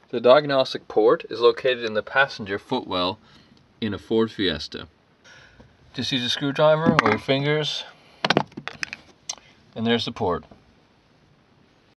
The diagnostic port is located in the passenger footwell in a Ford Fiesta. Just use a screwdriver or your fingers, and there's the port.